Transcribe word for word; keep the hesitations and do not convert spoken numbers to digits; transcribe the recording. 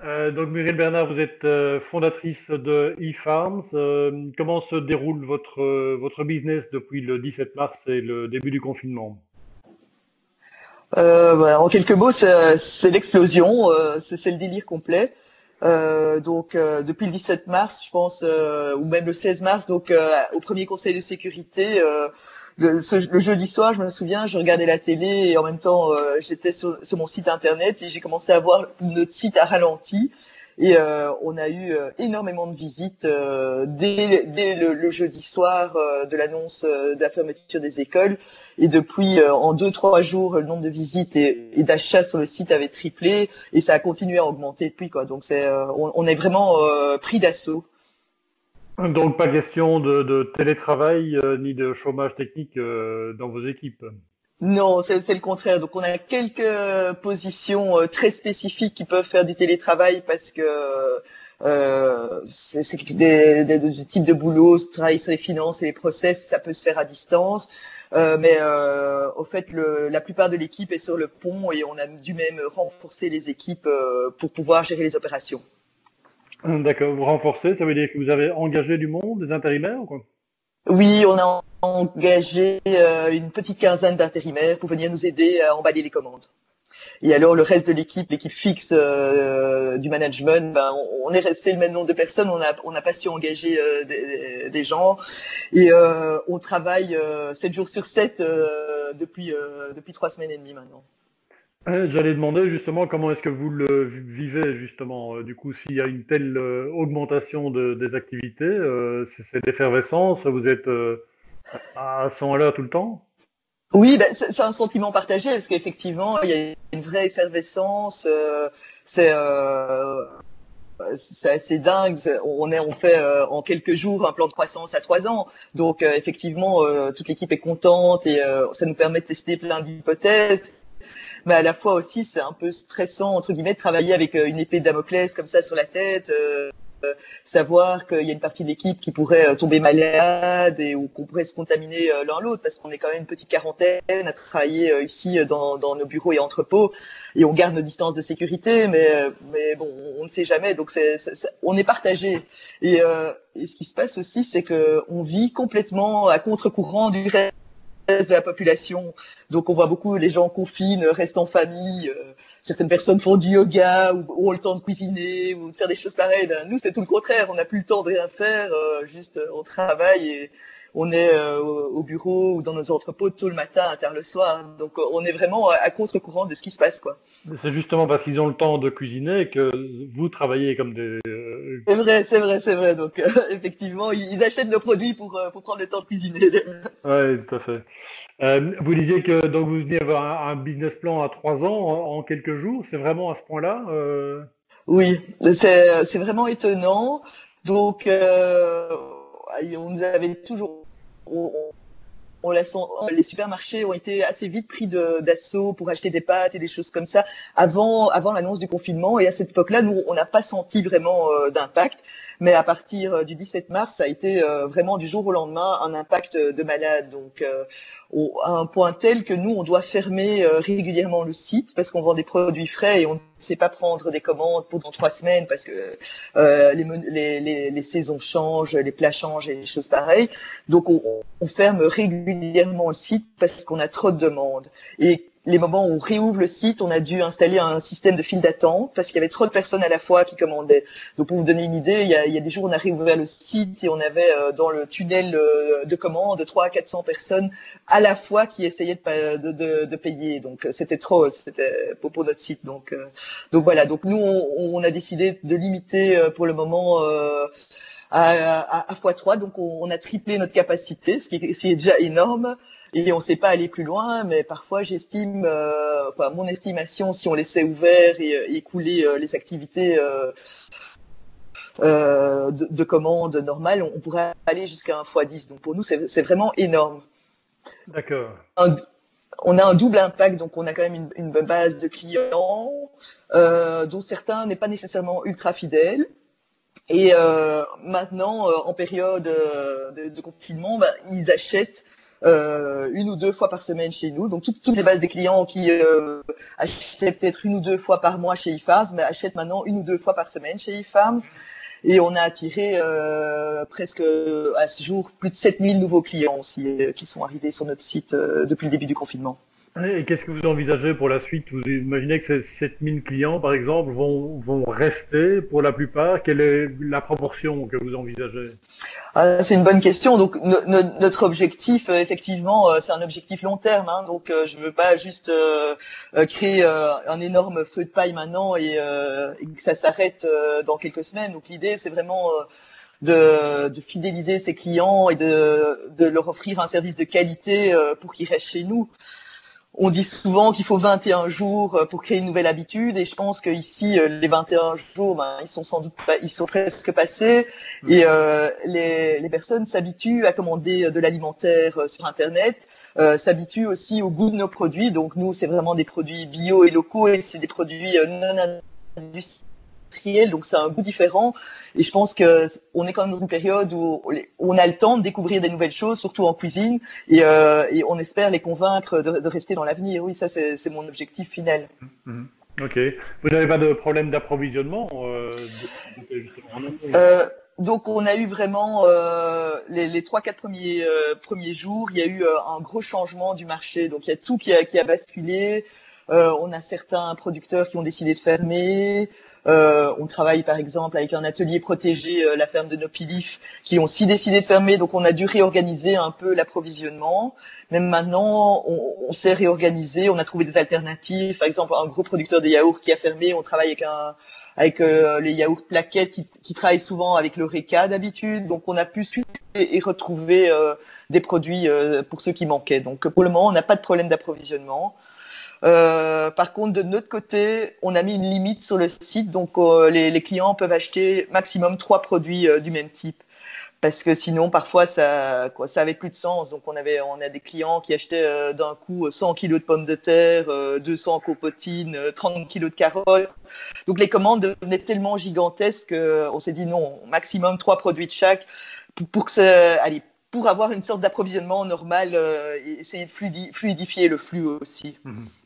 Euh, donc Muriel Bernard, vous êtes euh, fondatrice de eFarms. Euh, comment se déroule votre, euh, votre business depuis le dix-sept mars et le début du confinement? Euh, voilà, en quelques mots, c'est c'est l'explosion, euh, c'est c'est le délire complet. Euh, donc euh, depuis le dix-sept mars, je pense, euh, ou même le seize mars, donc euh, au premier conseil de sécurité, euh, le, ce- le jeudi soir, je me souviens, je regardais la télé et en même temps, euh, j'étais sur, sur mon site internet et j'ai commencé à voir notre site à ralenti. Et euh, on a eu euh, énormément de visites euh, dès, dès le, le jeudi soir euh, de l'annonce euh, de la fermeture des écoles. Et depuis, euh, en deux, trois jours, le nombre de visites et, et d'achats sur le site avait triplé et ça a continué à augmenter depuis, quoi. Donc c'est, euh, on, on est vraiment euh, pris d'assaut. Donc pas question de, de télétravail euh, ni de chômage technique euh, dans vos équipes. Non, c'est c'est le contraire. Donc on a quelques positions euh, très spécifiques qui peuvent faire du télétravail parce que euh, c'est c'est des, des, des types de boulot, travailler sur les finances et les process, ça peut se faire à distance. Euh, mais euh, au fait, le, la plupart de l'équipe est sur le pont et on a dû même renforcer les équipes euh, pour pouvoir gérer les opérations. D'accord, vous renforcez, ça veut dire que vous avez engagé du monde, des intérimaires ou quoi? Oui, on a engagé euh, une petite quinzaine d'intérimaires pour venir nous aider à emballer les commandes. Et alors le reste de l'équipe, l'équipe fixe euh, du management, ben, on, on est resté le même nombre de personnes, on n'a on n'a pas su engager euh, des, des gens et euh, on travaille euh, sept jours sur sept euh, depuis euh, depuis trois semaines et demie maintenant. Euh, J'allais demander justement comment est-ce que vous le vivez justement. Euh, Du coup, s'il y a une telle euh, augmentation de- des activités, euh, c'est c'est l'effervescence, vous êtes euh, à cent à l'heure tout le temps? Oui, ben, c'est c'est un sentiment partagé parce qu'effectivement il y a une vraie effervescence. Euh, c'est euh, c'est assez dingue. On est, on fait euh, en quelques jours un plan de croissance à trois ans. Donc euh, effectivement, euh, toute l'équipe est contente et euh, ça nous permet de tester plein d'hypothèses. Mais à la fois aussi, c'est un peu stressant entre guillemets de travailler avec euh, une épée de Damoclès comme ça sur la tête. Euh, savoir qu'il y a une partie de l'équipe qui pourrait euh, tomber malade et ou qu'on pourrait se contaminer euh, l'un l'autre parce qu'on est quand même une petite quarantaine à travailler euh, ici euh, dans, dans nos bureaux et entrepôts et on garde nos distances de sécurité mais euh, mais bon on ne sait jamais donc c'est, c'est, c'est- on est partagé et, euh, et ce qui se passe aussi c'est que on vit complètement à contre-courant du reste de la population. Donc on voit beaucoup les gens confinent, restent en famille. Euh, certaines personnes font du yoga ou ont le temps de cuisiner ou de faire des choses pareilles. Ben, nous c'est tout le contraire. On n'a plus le temps de rien faire. Euh, juste euh, on travaille et on est euh, au bureau ou dans nos entrepôts tôt le matin, à tard le soir. Donc euh, on est vraiment à contre-courant de ce qui se passe quoi. C'est justement parce qu'ils ont le temps de cuisiner que vous travaillez comme des... euh, C'est vrai, c'est vrai, c'est vrai. Donc euh, effectivement ils, ils achètent nos produits pour euh, pour prendre le temps de cuisiner. Ouais, tout à fait. Euh, vous disiez que donc vous veniez avoir un, un business plan à trois ans en, en quelques jours. C'est vraiment à ce point-là euh, Oui, c'est c'est vraiment étonnant. Donc, euh, on nous avait toujours, on, on la sent- les supermarchés ont été assez vite pris de- d'assaut pour acheter des pâtes et des choses comme ça avant, avant l'annonce du confinement. Et à cette époque-là, nous, on n'a pas senti vraiment euh, d'impact. Mais à partir euh, du dix-sept mars, ça a été euh, vraiment du jour au lendemain un impact euh, de malade. Donc, euh, au- à un point tel que nous, on doit fermer euh, régulièrement le site parce qu'on vend des produits frais et on ne sait pas prendre des commandes pendant trois semaines parce que euh, les, men- les, les, les saisons changent, les plats changent et des choses pareilles. Donc, on, on ferme régulièrement le site parce qu'on a trop de demandes. Et les moments où on réouvre le site, on a dû installer un système de file d'attente parce qu'il y avait trop de personnes à la fois qui commandaient. Donc pour vous donner une idée, il y a, il y a des jours où on a réouvert le site et on avait euh, dans le tunnel euh, de commande trois à quatre cents personnes à la fois qui essayaient de, de, de, de payer. Donc c'était trop, c'était pour, pour notre site. Donc, euh, donc voilà. Donc nous, on, on a décidé de limiter euh, pour le moment euh, à, à, à fois trois, donc on, on a triplé notre capacité, ce qui, est, ce qui est déjà énorme, et on ne sait pas aller plus loin, mais parfois j'estime, euh, enfin mon estimation, si on laissait ouvert et, et couler euh, les activités euh, euh, de, de commande normales, on, on pourrait aller jusqu'à un fois dix. Donc pour nous, c'est c'est vraiment énorme. D'accord. Un, on a un double impact, donc on a quand même une, une base de clients, euh, dont certains n'est pas nécessairement ultra fidèles. Et euh, maintenant, euh, en période euh, de, de confinement, bah, ils achètent euh, une ou deux fois par semaine chez nous. Donc toutes, toutes les bases des clients qui euh, achetaient peut-être une ou deux fois par mois chez eFarms, mais achètent maintenant une ou deux fois par semaine chez eFarms. Et on a attiré euh, presque à ce jour plus de sept mille nouveaux clients aussi euh, qui sont arrivés sur notre site euh, depuis le début du confinement. Et qu'est-ce que vous envisagez pour la suite? Vous imaginez que ces sept mille clients, par exemple, vont, vont rester pour la plupart? Quelle est la proportion que vous envisagez? Ah, c'est une bonne question. Donc no, no, notre objectif, euh, effectivement, euh, c'est un objectif long terme. Hein, donc euh, je veux pas juste euh, euh, créer euh, un énorme feu de paille maintenant et, euh, et que ça s'arrête euh, dans quelques semaines. Donc l'idée, c'est vraiment euh, de, de fidéliser ses clients et de, de leur offrir un service de qualité euh, pour qu'ils restent chez nous. On dit souvent qu'il faut vingt et un jours pour créer une nouvelle habitude et je pense que ici les vingt et un jours, ben, ils sont sans doute pas, ils sont presque passés et euh, les, les personnes s'habituent à commander de l'alimentaire sur Internet, euh, s'habituent aussi au goût de nos produits. Donc nous, c'est vraiment des produits bio et locaux et c'est des produits non industriels. Donc c'est un goût différent et je pense que on est quand même dans une période où on a le temps de découvrir des nouvelles choses, surtout en cuisine, et, euh, et on espère les convaincre de, de rester dans l'avenir. Oui, ça c'est, c'est mon objectif final. Mmh. Ok. Vous n'avez pas de problème d'approvisionnement euh, de, de, justement, euh, donc on a eu vraiment euh, les, les trois quatre premiers euh, premiers jours, il y a eu euh, un gros changement du marché. Donc il y a tout qui a, qui a basculé. Euh, on a certains producteurs qui ont décidé de fermer. Euh, on travaille par exemple avec un atelier protégé, euh, la ferme de Nopilif, qui ont aussi décidé de fermer. Donc on a dû réorganiser un peu l'approvisionnement. Même maintenant, on, on s'est réorganisé. On a trouvé des alternatives. Par exemple, un gros producteur de yaourts qui a fermé. On travaille avec un avec euh, les yaourts plaquettes qui, qui travaillent souvent avec l'Oreca d'habitude. Donc on a pu suivre et, et retrouver euh, des produits euh, pour ceux qui manquaient. Donc pour le moment, on n'a pas de problème d'approvisionnement. Euh, par contre, de notre côté, on a mis une limite sur le site, donc euh, les, les clients peuvent acheter maximum trois produits euh, du même type, parce que sinon, parfois, ça, quoi, ça avait plus de sens. Donc, on avait, on a des clients qui achetaient euh, d'un coup cent kilos de pommes de terre, euh, deux cents copotines, euh, trente kilos de carottes. Donc, les commandes devenaient tellement gigantesques qu'on s'est dit non, maximum trois produits de chaque pour, pour que ça, allez, pour avoir une sorte d'approvisionnement normal euh, et essayer de fluidi- fluidifier le flux aussi. Mmh.